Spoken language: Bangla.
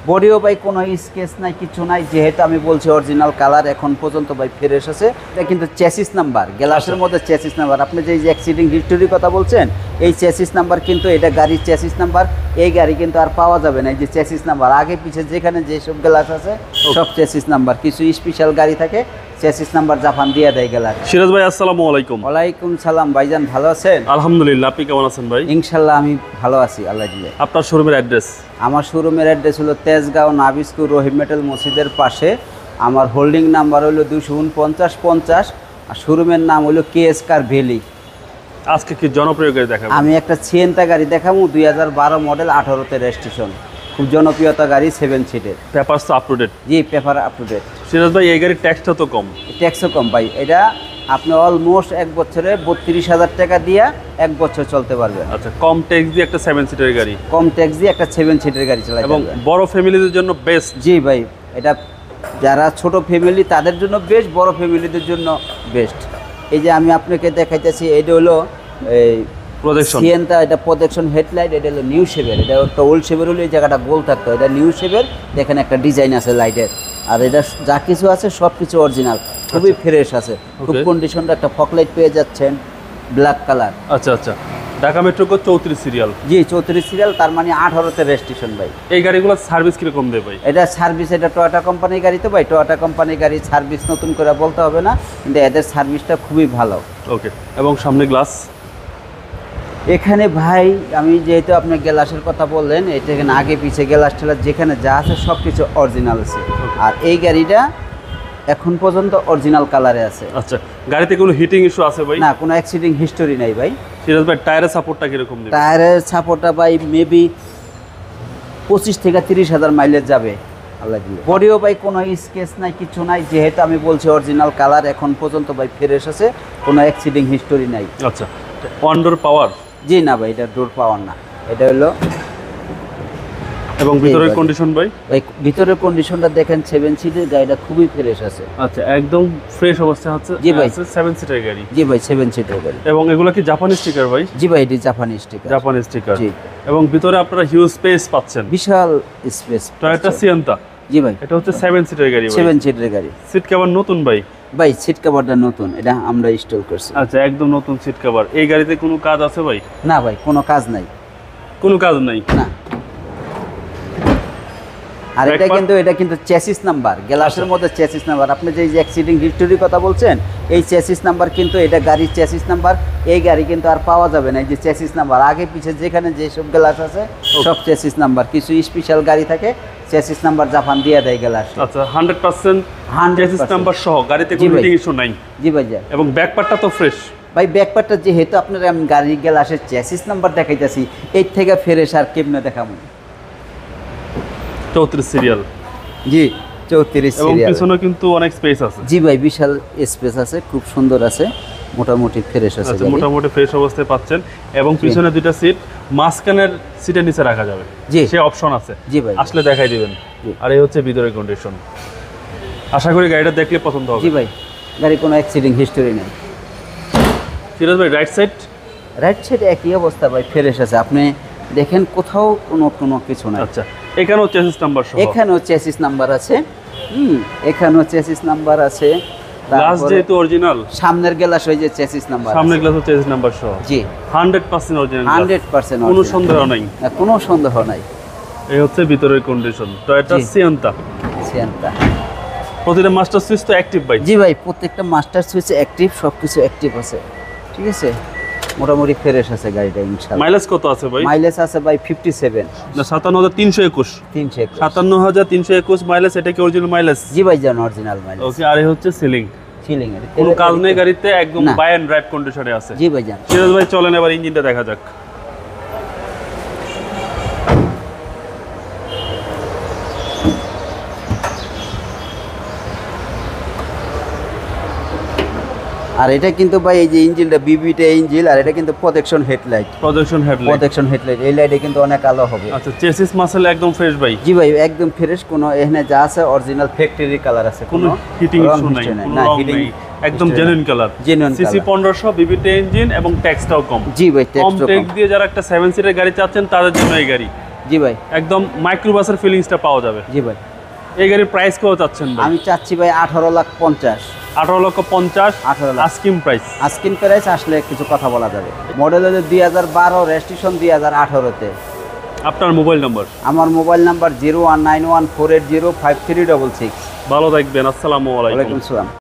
বডিও ভাই কোনো স্কেচ নাই, কিছু নাই, যেহেতু আমি বলছি অরিজিনাল কালার এখন পর্যন্ত ভাই ফ্রেশ আছে। এটা কিন্তু চেসিস নাম্বার, গ্লাসের মধ্যে চেসিস নাম্বার। আপনি যে অ্যাক্সিডিং হিস্টোরির কথা বলছেন, এই চেসিস নাম্বার কিন্তু এটা গাড়ির চেসিস নাম্বার। এই গাড়ি কিন্তু আর পাওয়া যাবে না। এই যে চেসিস নাম্বার আগে পিছে যেখানে যেসব গ্লাস আছে সব চেসিস নাম্বার। কিছু স্পেশাল গাড়ি থাকে চেসিস নাম্বার জাপান দিয়ে দেয় গ্লাস। সিরাজ ভাই আসসালামু আলাইকুম। ওয়ালাইকুম সালাম ভাইজান, ভালো আছেন? আলহামদুলিল্লাহ, আপনি কেমন আছেন ভাই? ইনশাল্লাহ আমি ভালো আছি আল্লাহ দিলে। আপনার শোরুমের অ্যাড্রেস? আমার শোরুমের অ্যাড্রেস হলো তেজগাঁও নাবিস্কুর রহিম মেটাল মসজিদের পাশে। আমার হোল্ডিং নাম্বার হলো 24950 আর শোরুমের নাম হলো কেএস কার ভ্যালি। আজকে কি জনপ্রিয় গাড়ি দেখাবো? আমি একটা সিয়েন্তা গাড়ি দেখাবো, 2012 মডেল, 18তে রেজিস্ট্রেশন, খুব জনপ্রিয়তা গাড়ি, 7 সিটের। পেপারস তো আপ টু ডেট? জি, paper up to date. Siraj ভাই এই গাড়ির ট্যাক্সটা তো কম? ট্যাক্সও কম ভাই। এটা আপনি অলমোস্ট 1 বছরে 32,000 টাকা দিয়ে 1 বছর চলতে পারবেন। আচ্ছা, কম ট্যাক্স দিয়ে একটা 7 সিটের গাড়ি, কম ট্যাক্স দিয়ে একটা 7 সিটের গাড়ি চালাতে এবং পারবেন। বড় ফ্যামিলিদের জন্য বেস্ট। জি ভাই, এটা যারা ছোট ফ্যামিলি তাদের জন্য বেস্ট, বড় ফ্যামিলিদের জন্য বেস্ট। এই যে আমি আপনাকে দেখাইতেছি, এটা হলো এই প্রজেকশন সিয়েন্তা, এটা প্রজেকশন হেডলাইট। এটা হলো নিউ শেপের। এটা একটা ওল্ড শেপের হলো এই জায়গাটা গোল থাকতো, এটা নিউ শেপের। দেখেন একটা ডিজাইন আছে লাইটের, আর এটা যা কিছু আছে সব কিছু অরিজিনাল, খুবই ফ্রেশ আছে, খুব কন্ডিশনটা। একটা ফকলাইট পেয়ে যাচ্ছেন ব্ল্যাক কালার। আচ্ছা আচ্ছা, ঢাকা মেট্রো কো 34 সিরিয়াল? জি 34 সিরিয়াল, তার মানে 18তে রেজিস্ট্রেশন ভাই। এই গাড়িগুলোর সার্ভিস কিরকম দেয় ভাই? এটা সার্ভিস, এটা টয়োটা কোম্পানির গাড়ি তো ভাই, টয়োটা কোম্পানির গাড়ি সার্ভিস নতুন করে বলতে হবে না, কিন্তু এদের সার্ভিসটা খুবই ভালো। ওকে, এবং সামনে গ্লাস? এখানে ভাই আমি যেহেতু আপনি গ্লাসের কথা বললেন, এটা এখানে আগে পিছে গ্লাস টেলাস যেখানে যা আছে সব কিছু অরিজিনাল আছে। আর এই গাড়িটা এখন পর্যন্ত অরিজিনাল কালারে আছে। আচ্ছা, গাড়িতে কোনো হিটিং ইস্যু আছে ভাই? না, কোনো অ্যাক্সিডেন্ট হিস্টোরি নাই ভাই। সিরাজ ভাই টায়ারের সাপোর্টটা কিরকম দেবে? টায়ারের সাপোর্টটা ভাই মেবি 25 থেকে 30,000 মাইলেজ যাবে আল্লাহ দিয়ে। বডিও ভাই কোনো স্কেচ নাই, কিছু নাই, যেহেতু আমি বলছি অরিজিনাল কালার এখন পর্যন্ত ভাই ফ্রেশ আছে, কোনো অ্যাক্সিডেন্ট হিস্টোরি নাই। আচ্ছা, ওয়ান ডোর পাওয়ার? জি না ভাই, এটা ডোর পাওয়ার না, এটা হলো। এবং ভিতরের কন্ডিশন ভাই? ভাই ভিতরের কন্ডিশনটা দেখেন, 7 সিটের গাড়িটা খুবই ফ্রেশ আছে। আচ্ছা, একদম ফ্রেশ অবস্থা হচ্ছে। জি ভাই, 7 সিটের গাড়ি। জি ভাই 7 সিটের গাড়ি। এবং এগুলো কি জাপানি স্টিকার ভাই? জি ভাই, এটি জাপানি স্টিকার। জাপানি স্টিকার। জি। এবং ভিতরে আপনারা হিউজ স্পেস পাচ্ছেন, বিশাল স্পেস। Toyota Sienta? জি ভাই, এটা হচ্ছে 7 সিটের গাড়ি। 7 সিটের গাড়ি। সিট কভার নতুন ভাই? ভাই সিট কভারটা নতুন, এটা আমরা ইনস্টল করছি। আচ্ছা, একদম নতুন সিট কভার। এই গাড়িতে কোনো কাজ আছে ভাই? না ভাই, কোনো কাজ নাই। কোনো কাজ নাই না। আর এটা কিন্তু চেসিস নাম্বার, গ্লাসের মধ্যে চেসিস নাম্বার। আপনি যে অ্যাক্সিডিং হিস্টোরির কথা বলছেন, এই চেসিস নাম্বার কিন্তু এটা গাড়ির চেসিস নাম্বার। এই গাড়ি কিন্তু আর পাওয়া যাবে না। এই যে চেসিস নাম্বার আগে পিছে যেখানে যেসব গ্লাস আছে সব চেসিস নাম্বার। কিছু স্পেশাল গাড়ি থাকে চেসিস নাম্বার জাপান দিয়ে দেয় গ্লাস। আচ্ছা, 100% চেসিস নাম্বার সহ গাড়িতে কোনো হিটিং ইস্যু নাই? জি ভাই। যা এবং ব্যাকপার্টটা তো ফ্রেশ ভাই। ব্যাকপার্টটা যেহেতু আপনার আমি গাড়ির গ্লাসের চেসিস নাম্বার দেখাইতেছি, এর থেকে ফ্রেশ আর কেমনে দেখাবো? 34 সিরিয়াল? জি 34 এবং সিরিয়াল। পিছনে কিন্তু অনেক স্পেস আছে? জি ভাই, বিশাল স্পেস আছে, খুব সুন্দর আছে, মোটামুটি ফ্রেশ আছে। আচ্ছা, মোটামুটি ফ্রেশ অবস্থায় পাচ্ছেন। এবং পিছনে দুইটা সিট, মাঝখানের সিটের নিচে রাখা যাবে, জি সে অপশন আছে। জি ভাই, আসলে দেখাই দিবেন। আর এই হচ্ছে ভিতরের কন্ডিশন। আশা করি গাড়িটা দেখলে পছন্দ হবে। জি ভাই, গাড়ি কোনো অ্যাক্সিডেন্ট হিস্টোরি নেই। সিরাজ ভাই রাইট সাইড? রাইট সাইড একই অবস্থা ভাই, ফ্রেশ আছে। আপনি দেখেন কোথাও কোনো কিছু নাই। আচ্ছা, এখানেও চেসিস নাম্বার সহ? এখানেও চেসিস নাম্বার আছে। এখানেও চেসিস নাম্বার আছে। গ্লাস যেহেতু অরিজিনাল, সামনের গ্লাস ওই যে চেসিস নাম্বার, সামনের গ্লাসও চেসিস নাম্বার সহ? জি 100% অরিজিনাল। 100% কোনো সন্দেহ নাই? কোনো সন্দেহ নাই। এই হচ্ছে ভিতরের কন্ডিশন। Toyota Sienta. সিয়েন্তা। প্রতিটা মাস্টার সুইচ তো অ্যাক্টিভ ভাই? জি ভাই, প্রত্যেকটা মাস্টার সুইচ অ্যাক্টিভ, সব কিছু অ্যাক্টিভ আছে। ঠিক আছে, মোটামুটি ফ্রেশ আছে গাড়িটা ইনশাআল্লাহ। মাইলেজ কত আছে ভাই? মাইলেজ আছে ভাই 57। না, 57,321? 57,321 মাইলেজ। এটা কি অরিজিনাল মাইলেজ? জি ভাই, জান অরিজিনাল মাইলেজ। ওকে, আর এই হচ্ছে সিলিং? সিলিং এর কোনো কাজ নেই গাড়িতে, একদম বাই এন্ড ড্রাইভ কন্ডিশনে আছে। জি ভাই জান। সিরাজ ভাই চলেন এবার ইঞ্জিনটা দেখা যাক। আর এটা কিন্তু ভাই এই যে ইঞ্জিনটা বিবিটা ইঞ্জিন, আর এটা কিন্তু প্রোটেকশন হেডলাইট। প্রোটেকশন হেডলাইট, এই লাইটে কিন্তু অনেক আলো হবে। আচ্ছা, চেসিস মাসেল একদম ফ্রেশ ভাই? জি ভাই, একদম ফ্রেশ। কোনো এখানে যা আছে অরিজিনাল ফ্যাক্টরি কালার আছে, কোনো হিটিং ইস্যু নাই? না, হিটিং একদম জেনুইন কালার। সিসি 1500, বিবিটা ইঞ্জিন এবং ট্যাক্সটাও কম। জি ভাই, কম ট্যাক্স দিয়ে যারা একটা 7 সিটের গাড়ি চাচ্ছেন তাদের জন্য এই গাড়ি। জি ভাই। একদম মাইক্রোবাসের ফিলিংসটা পাওয়া যাবে। জি ভাই। এই গাড়ির প্রাইস কত চাচ্ছেন ভাই? আমি চাচ্ছি ভাই 18,50,000। 18,50,000 18 lakh asking price. Asking price, আসলে কিছু কথা বলা যাবে। মডেল হলো 2012, রেজিস্ট্রেশন 2018-তে। আপনার মোবাইল নাম্বার? আমার মোবাইল নাম্বার 019148053666। ভালো থাকবেন, আসসালামু আলাইকুম। ওয়ালাইকুম সালাম।